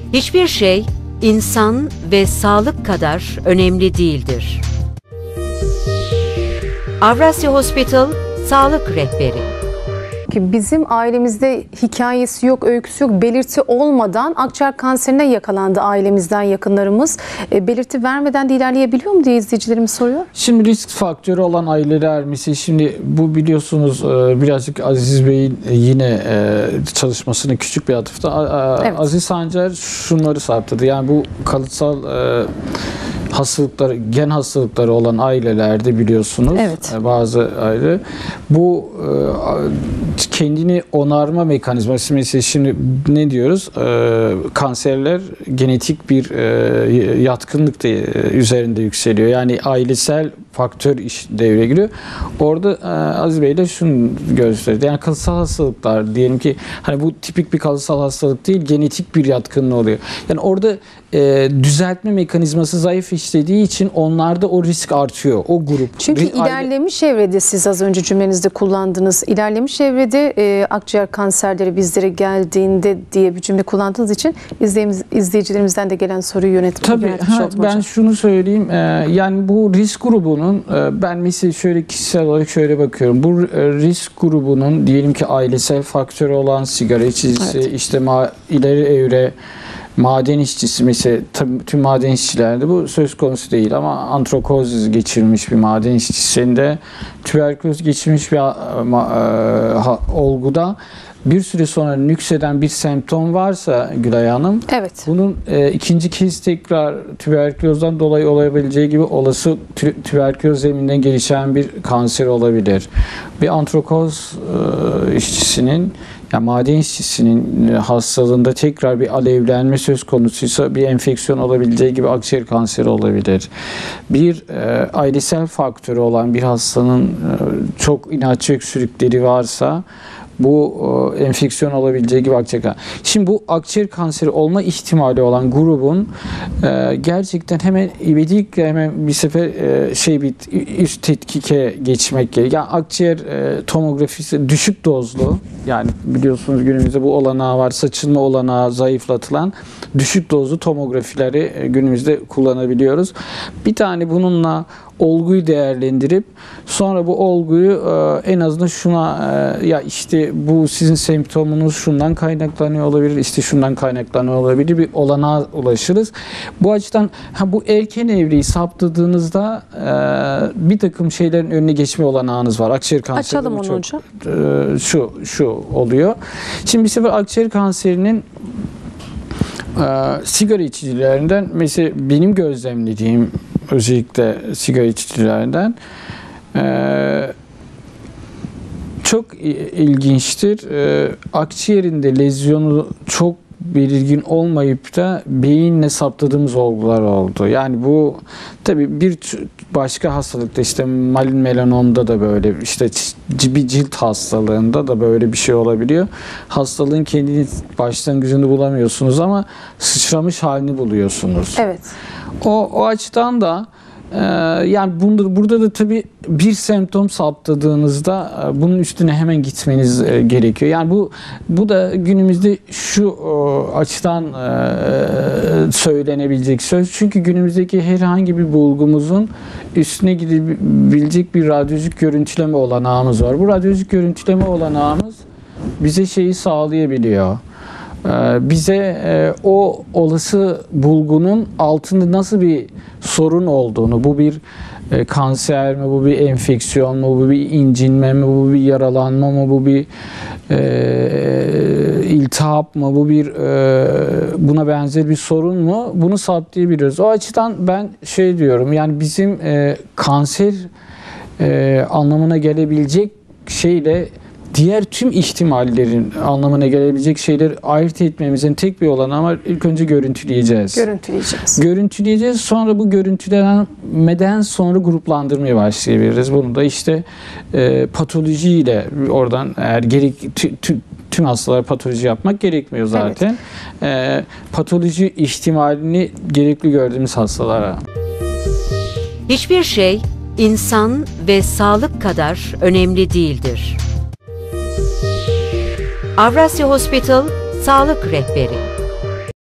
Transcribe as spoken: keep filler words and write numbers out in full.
Hiçbir şey insan ve sağlık kadar önemli değildir. Avrasya Hospital Sağlık Rehberi. Ki bizim ailemizde hikayesi yok, öyküsü yok, belirti olmadan akciğer kanserine yakalandı ailemizden yakınlarımız. E, belirti vermeden de ilerleyebiliyor mu diye izleyicilerimiz soruyor. Şimdi risk faktörü olan aileler mesela, şimdi bu biliyorsunuz birazcık Aziz Bey'in yine çalışmasının küçük bir atıfta. Evet. Aziz Sancar şunları saptadı. Yani bu kalıtsal hastalıkları, gen hastalıkları olan ailelerde biliyorsunuz, evet, bazı aile bu kendini onarma mekanizması, mesela şimdi ne diyoruz, kanserler genetik bir yatkınlık da üzerinde yükseliyor. Yani ailesel faktör iş devreye giriyor. Orada Aziz Bey de şunu gösterdi. Yani kalıtsal hastalıklar, diyelim ki hani bu tipik bir kalıtsal hastalık değil, genetik bir yatkınlığı oluyor. Yani orada e, düzeltme mekanizması zayıf işlediği için onlarda o risk artıyor. O grup. Çünkü bir ilerlemiş aile... evrede, siz az önce cümlenizde kullandınız. İlerlemiş evrede e, akciğer kanserleri bizlere geldiğinde diye bir cümle kullandığınız için izleyicilerimizden de gelen soruyu yönetmek. Tabii ha, ben hocam. şunu söyleyeyim. E, yani bu risk grubunun, e, ben mesela şöyle kişisel olarak şöyle bakıyorum. Bu e, risk grubunun diyelim ki ailesel faktörü olan sigara içicisi, evet, işte ma ileri evre maden işçisi, mesela tüm maden işçilerde bu söz konusu değil, ama antrokoz geçirmiş bir maden işçisinde, tüberküloz geçirmiş bir a, a, olguda bir süre sonra nükseden bir semptom varsa Gülay Hanım, evet, bunun e, ikinci kez tekrar tüberkülozdan dolayı olabileceği gibi olası tü, tüberküloz zemininden gelişen bir kanser olabilir. Bir antrokoz e, işçisinin, yani maden işçisinin hastalığında tekrar bir alevlenme söz konusuysa bir enfeksiyon olabileceği gibi akciğer kanseri olabilir. Bir e, ailesel faktörü olan bir hastanın e, çok inatçı öksürükleri varsa bu e, enfeksiyon olabileceği gibi akciğer kanseri. Şimdi bu akciğer kanseri olma ihtimali olan grubun e, gerçekten hemen ivedilikle hemen bir sefer e, şey bir üst tetkike geçmek gerekiyor. Yani akciğer e, tomografisi düşük dozlu, yani biliyorsunuz günümüzde bu olanağı var, saçılma olanağı zayıflatılan düşük dozlu tomografileri e, günümüzde kullanabiliyoruz. Bir tane bununla olguyu değerlendirip sonra bu olguyu e, en azından şuna e, ya işte bu sizin semptomunuz şundan kaynaklanıyor olabilir, işte şundan kaynaklanıyor olabilir, bir olanağa ulaşırız. Bu açıdan ha, bu erken evreyi saptadığınızda e, bir takım şeylerin önüne geçme olanağınız var. Akciğer kanseri. Açalım onu çok, hocam. E, şu, şu oluyor. Şimdi bir sefer akciğer kanserinin e, sigara içicilerinden, mesela benim gözlemlediğim, özellikle sigara içicilerinden e, çok ilginçtir. E, akciğerinde lezyonu çok belirgin olmayıp da beyinle saptadığımız olgular oldu. Yani bu tabii bir başka hastalıkta, işte malin melanomda da böyle, işte bir cilt hastalığında da böyle bir şey olabiliyor. Hastalığın kendini başlangıcını bulamıyorsunuz ama sıçramış halini buluyorsunuz. Evet. O, o açıdan da e, yani bunda, burada da tabii bir semptom saptadığınızda e, bunun üstüne hemen gitmeniz e, gerekiyor. Yani bu bu da günümüzde şu e, açıdan e, söylenebilecek söz. Çünkü günümüzdeki herhangi bir bulgumuzun üstüne gidebilecek bir radyolojik görüntüleme olanağımız var. Bu radyolojik görüntüleme olanağımız bize şeyi sağlayabiliyor. Bize o olası bulgunun altında nasıl bir sorun olduğunu, bu bir kanser mi, bu bir enfeksiyon mu, bu bir incinme mi, bu bir yaralanma mı, bu bir e, iltihap mı, bu bir e, buna benzer bir sorun mu, bunu saptayabiliyoruz. O açıdan ben şey diyorum, yani bizim e, kanser e, anlamına gelebilecek şeyle diğer tüm ihtimallerin anlamına gelebilecek şeyleri ayırt etmemizin tek bir olanağı var. İlk önce görüntüleyeceğiz. Görüntüleyeceğiz. Görüntüleyeceğiz. Sonra bu görüntülenmeden sonra gruplandırmaya başlayabiliriz. Bunu da işte e, patolojiyle oradan, eğer gerek tü, tü, tüm hastalara patoloji yapmak gerekmiyor zaten. Evet. E, patoloji ihtimalini gerekli gördüğümüz hastalara. Hiçbir şey insan ve sağlık kadar önemli değildir. Avrasya Hospital Sağlık Rehberi.